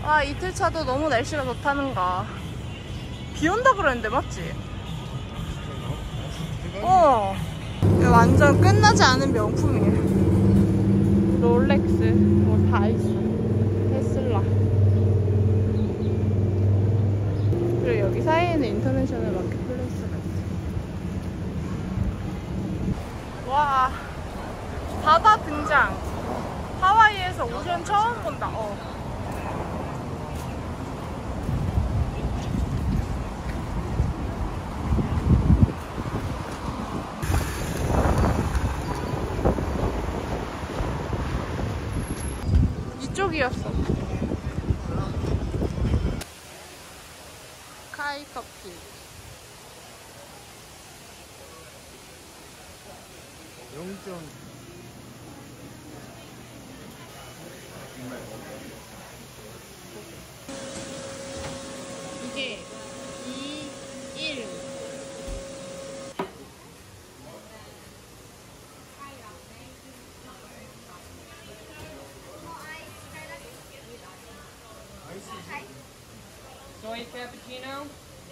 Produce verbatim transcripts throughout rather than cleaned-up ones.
아, 이틀차도 너무 날씨가 좋다는가. 비 온다 그랬는데 맞지? 어. 완전 끝나지 않은 명품이에요. 롤렉스 뭐 다 있어. 테슬라. 그리고 여기 사이에는 인터내셔널 마켓플레이스가 있어. 와, 바다 등장. 하와이에서 오션 처음 본다. 어. 이쪽이었어. 카이 커피. 영 점 이게 이, 일. Soy cappuccino.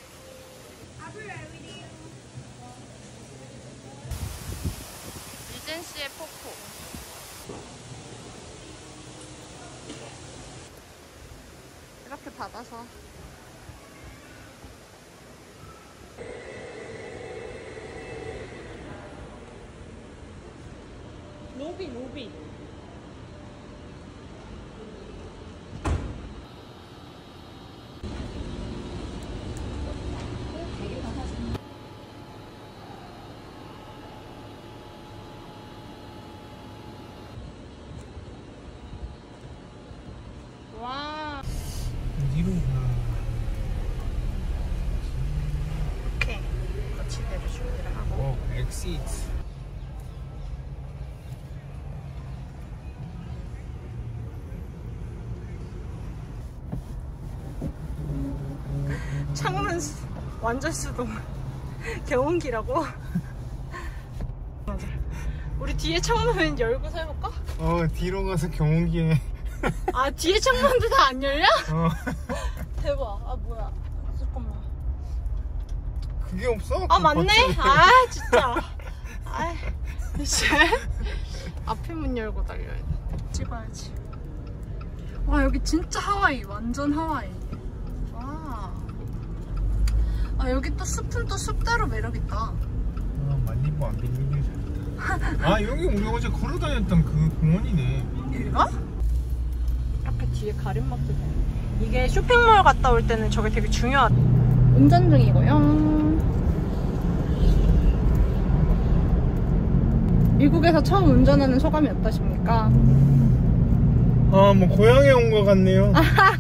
리젠시의 포포. 이렇게 받아서. 로비 로비. 와. 어디로 가? 이렇게 거치대로 준비를 하고. 어, 엑시트. 창문 수, 완전 수동. 경운기라고. 맞아. 우리 뒤에 창문 열고 해볼까? 어, 뒤로 가서 경운기에. 아, 뒤에 창문도 다 안 열려? 어. 대박. 아, 뭐야. 잠깐만. 그게 없어? 아, 그 맞네? 버튼이. 아, 진짜. 아, 이제 앞에 문 열고 달려야 돼. 찍어야지. 와, 여기 진짜 하와이. 완전 하와이. 와. 아, 여기 또 숲은 또 숲대로 매력있다. 아, 말리부 안 빌리는 게 잘했다. 아, 여기 우리 어제 걸어다녔던 그 공원이네. 여기가? 이렇게 뒤에 가림막도 돼. 이게 쇼핑몰 갔다 올 때는 저게 되게 중요하다. 운전 중이고요. 미국에서 처음 운전하는 소감이 어떠십니까? 아, 뭐 고향에 온 것 같네요.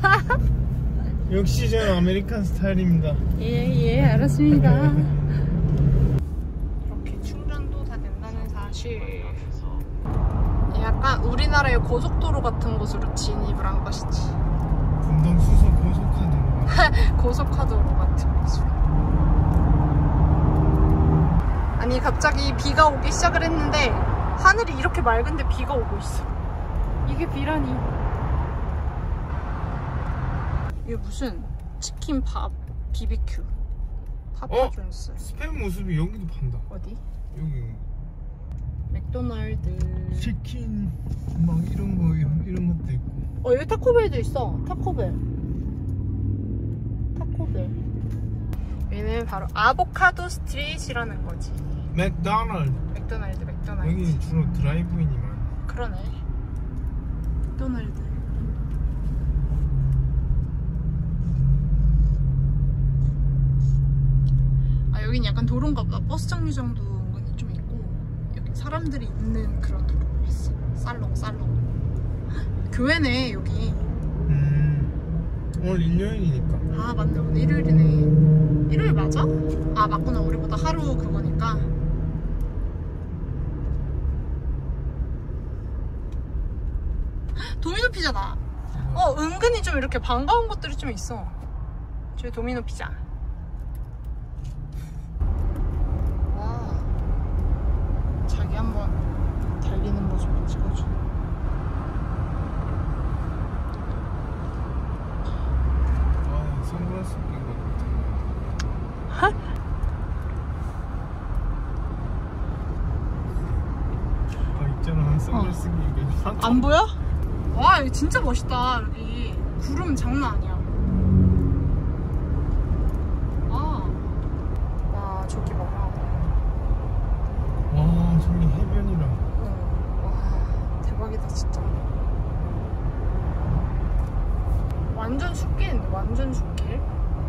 역시 저는 아메리칸 스타일입니다. 예, 예, 알았습니다. 이렇게 충전도 다 된다는 사실. 약간 우리나라의 고속도로 같은 곳으로 진입을 한 것이지. 분당 수소 고속화도로. 고속화도로 같은 곳으로. 아니, 갑자기 비가 오기 시작을 했는데 하늘이 이렇게 맑은데 비가 오고 있어. 이게 비라니. 이게 무슨 치킨 밥 비비큐 파파존스. 어? 스팸 모습이 여기도 판다. 어디? 여기 맥도날드. 치킨 막 이런 거 이런 것도 있고. 어, 여기 타코벨도 있어. 타코벨. 타코벨. 얘는 바로 아보카도 스트릿이라는 거지. 맥도날드. 맥도날드, 맥도날드. 여기는 주로 드라이브인이 많아. 그러네. 맥도날드. 아, 여긴 약간 도로인가 보다. 버스 정류장도 은근히 좀 있고, 여기 사람들이 있는 그런 도로가 있어. 살롱, 살롱. 교회네, 여기. 음, 오늘 일요일이니까. 아, 맞네. 오늘 일요일이네. 일요일 맞아? 아, 맞구나. 우리보다 하루 그거니까. 도미노 피자다. 어, 은근히 좀 이렇게 반가운 것들이 좀 있어. 저희 도미노 피자. 와. 자기 한번 달리는 모습을 찍어줘. 선글라스 낀 것 같아. 아 있잖아 선글라스 낀 게. 안 보여? 와 여기 진짜 멋있다. 여기 구름 장난 아니야. 아, 와 저기 봐봐. 와 저기 해변이랑. 어, 와 대박이다 진짜. 완전 숲길인데 완전 숲길.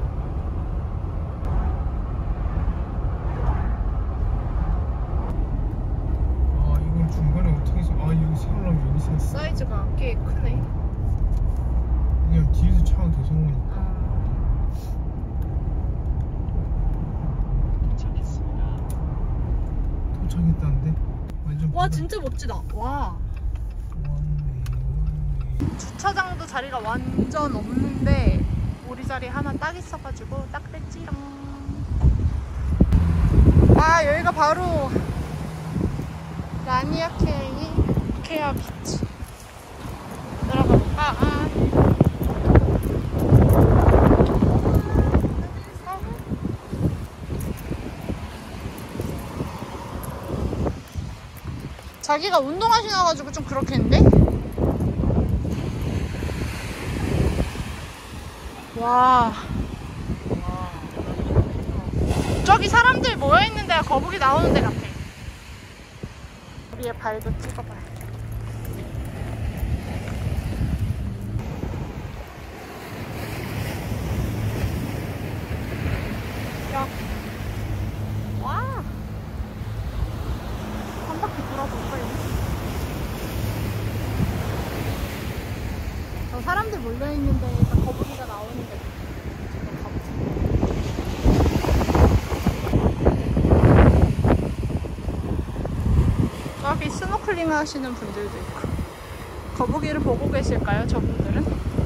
아 이건 중간에 어떻게 해서 아 여기 세우려면 여기 샀어. 사이즈가 꽤 크네. 그냥 뒤에서 차가 계속 오니까. 아. 도착했다는데? 완전 와 바다. 진짜 멋지다. 와 원웨이, 원웨이. 주차장도 자리가 완전 없는데 우리 자리 하나 딱 있어가지고 딱 됐지롱. 아 여기가 바로 라니아 케이 케아 비치. 들어가볼까? 아. 자기가 운동하시나가지고 좀 그렇겠는데? 와. 저기 사람들 모여있는 데가 거북이 나오는 데 같아. 우리의 발도 찍어봐야 돼. 야. 와. 한 바퀴 돌아볼까요? 저 사람들 몰려있는 데가 거북이가 나오는 데. 저기 스노클링 하시는 분들도 있고. 거북이를 보고 계실까요, 저분들은?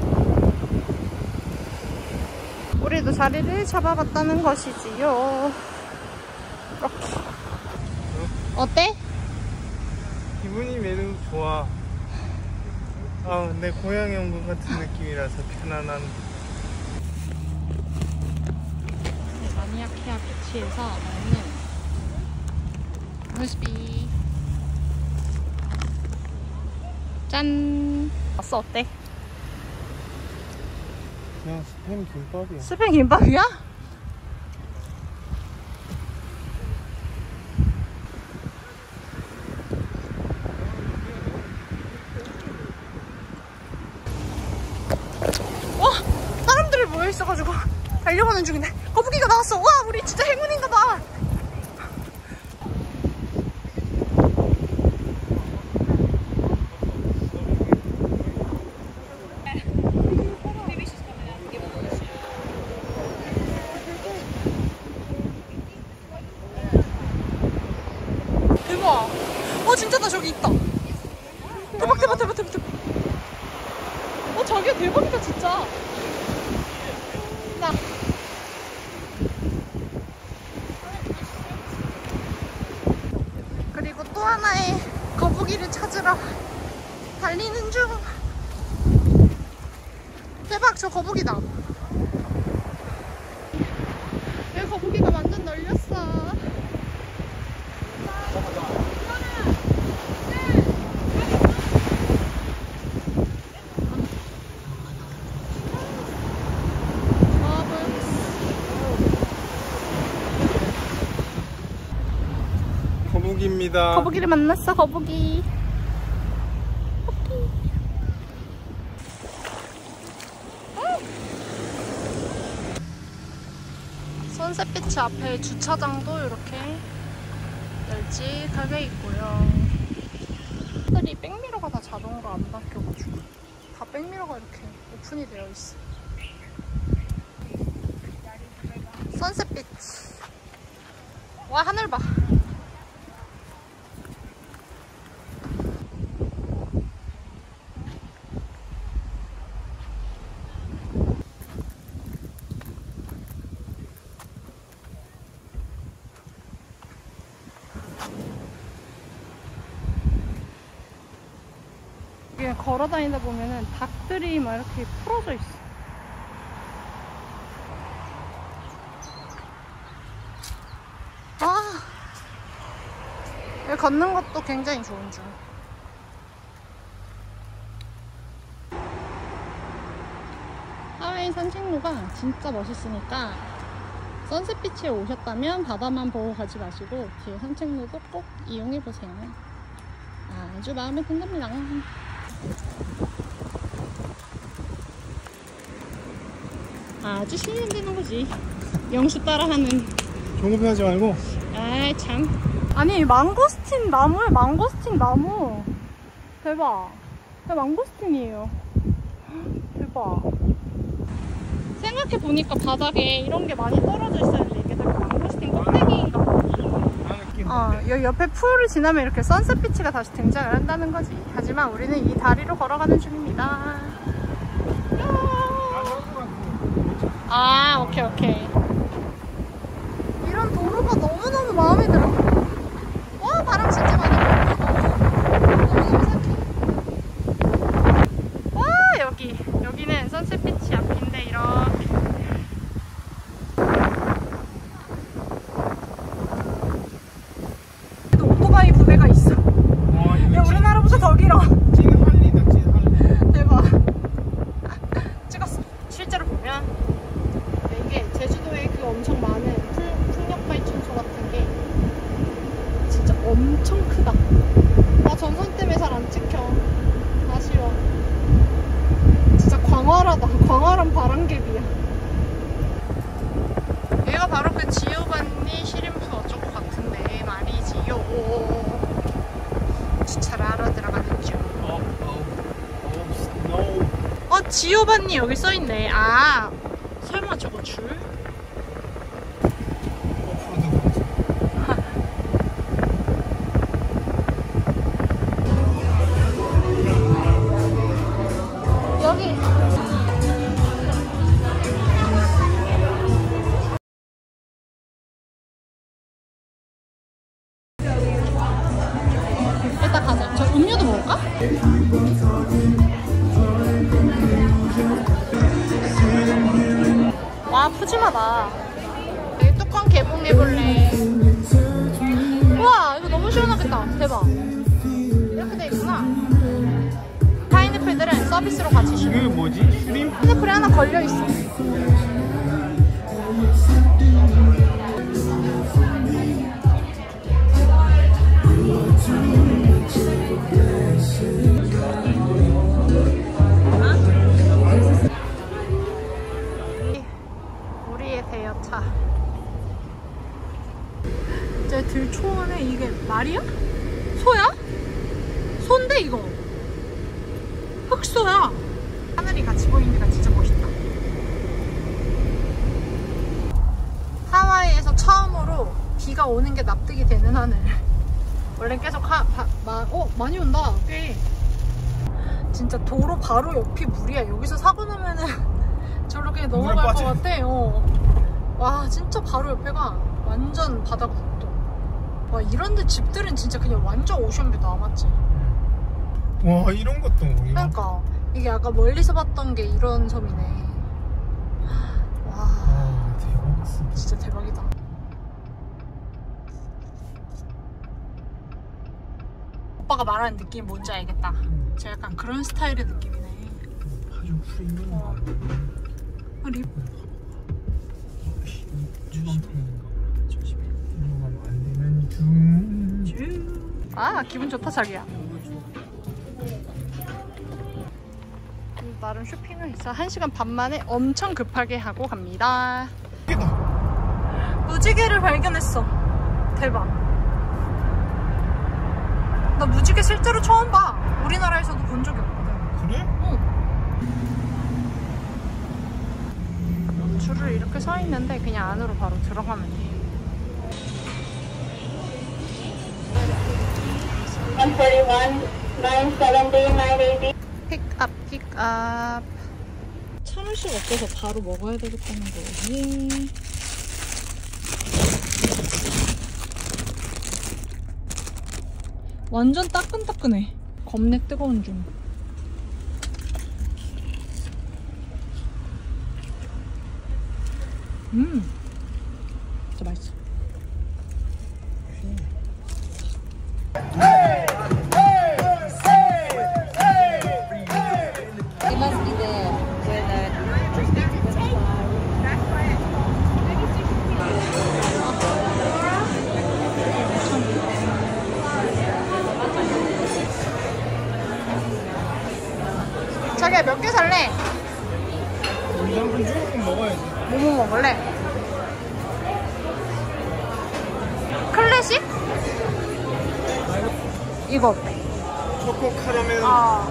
우리도 자리를 잡아봤다는 것이지요. 이렇게. 어때? 기분이 매우 좋아. 아, 내 고향에 온 것 같은 느낌이라서 편안한. 라니아 케아 비치에서 먹는 무스비. 짠. 왔어 어때? 그냥 스팸 김밥이야. 스팸 김밥이야? 와! 사람들이 모여있어가지고 달려가는 중인데 거북이가 나왔어. 와 우리 진짜 행운인가봐. 대박. 어 진짜다. 저기 있다. 대박 대박 대박 대박 대박. 어 자기야 대박이다 진짜. 나 그리고 또 하나의 거북이를 찾으러 달리는 중. 대박 저 거북이다. 여기 거북이가 완전 널렸어. 거북이입니다. 거북이를 만났어. 거북이. 거북이. 선셋비치 앞에 주차장도 이렇게 널찍하게 있고요. 들이 백미러가 다 자동으로 안 바뀌어가지고 다 백미러가 이렇게 오픈이 되어 있어. 선셋비치. 와 하늘 봐. 그냥 걸어 다니다 보면은 닭들이 막 이렇게 풀어져 있어. 여기 걷는 것도 굉장히 좋은 중. 하와이 산책로가 진짜 멋있으니까 선셋 비치에 오셨다면 바다만 보고 가지 마시고 뒤에 산책로도 꼭 이용해보세요. 아주 마음에 든답니다. 아주 실현되는 거지. 영수 따라하는. 경고패하지 말고. 아이 참. 아니 망고스틴 나무에 망고스틴 나무. 대박. 대 망고스틴이에요. 대박. 생각해보니까 바닥에 이런 게 많이 떨어져 있었는데 이게 다 망고스틴 껍데기인가 봐. 어, 여기 옆에 풀을 지나면 이렇게 선셋 비치가 다시 등장을 한다는 거지. 하지만 우리는 이 다리로 걸어가는 중입니다. 아, 오케이, 오케이. 이런 도로가 너무너무 마음에 들어. 와, 바람 진짜 많이 불어. 너무너무 상쾌해. 와, 여기. 여기는 선셋 비치 앞인데, 이렇게. 오토바이 부대가 있어. 와, 야, 우리나라보다 더 길어. 찐 할리다, 찐 할리. 대박. 찍었어. 실제로 보면 이게 제주도에 그 엄청 많은 풀, 풍력 발전소 같은 게 진짜 엄청 크다. 나 전선 때문에 잘 안 찍혀. 아쉬워. 진짜 광활하다. 광활한 바람개비야. 얘가 바로 그 지오반니 시림프 어쩌고 같은데 말이지요. 주차를 하러 들어가는 중. 어, 어, 어, 어, 지오반니 여기 써있네. 아, 설마 저거 줄? 여기. 일단 가자. 저 음료도 먹을까? 와, 푸짐하다. 여기 뚜껑 개봉해볼래. 우와, 이거 너무 시원하겠다. 대박. 이렇게 돼 있구나. 파인애플들은 서비스로 같이 주고. 이게 뭐지? 슈림? 파인애플이 하나 걸려있어. 우리의 대여차. 제 들초원에 이게 말이야? 소야? 소인데 이거 흑소야. 하늘이 같이 보이니까 진짜 멋있다. 하와이에서 처음으로 비가 오는 게 납득이 되는 하늘. 원래 계속 하, 바, 마, 어 많이 온다. 꽤. 진짜 도로 바로 옆이 물이야. 여기서 사고 나면은 저로 그냥 넘어갈 것 같아. 어. 와, 진짜 바로 옆에가 완전 바다 국도. 와, 이런데 집들은 진짜 그냥 완전 오션뷰다. 맞지? 와, 이런 것도. 그러니까 이게 아까 멀리서 봤던 게 이런 섬이네. 와, 와, 대박이다. 진짜 대박이다. 오빠가 말하는 느낌이 뭔지 알겠다. 저 약간 그런 스타일의 느낌이네. 아주 풀이 어. 립. 아, 기분 좋다 자기야. 나름 쇼핑을 있어. 한 시간 반 만에 엄청 급하게 하고 갑니다. 무지개를 발견했어. 대박. 나 무지개 실제로 처음 봐. 우리나라에서도 본 적이 없거든. 그래? 응. 줄을 이렇게 서 있는데 그냥 안으로 바로 들어가면 돼. one forty-one, nine seventy, nine eighty. 픽업 픽업. 참을 수가 없어서 바로 먹어야 되겠다는 거지. 완전 따끈따끈해. 겁내 뜨거운 중. 음, 진짜 맛있어. 자기야 몇 개 살래? 우리 남편 조금 먹어야지. 뭐뭐 먹을래? 클래식? 이거 어때? 초코 카라멜. 아.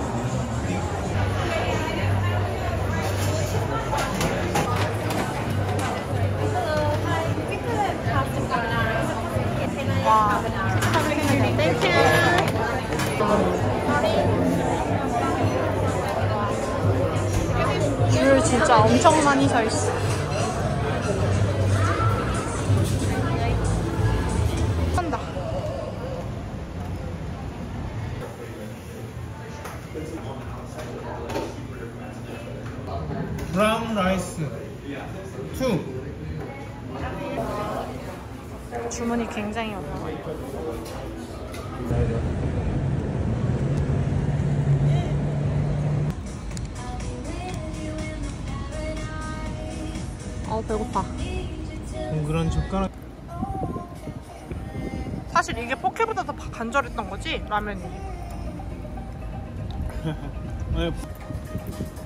와. 땡큐. 줄 진짜 엄청 많이 서 있어. 한다. 브라운 라이스 투. 주문이 굉장히 많아. 어 배고파. 동그란 젓가락. 사실 이게 포케보다 더 간절했던 거지? 라면이. 네.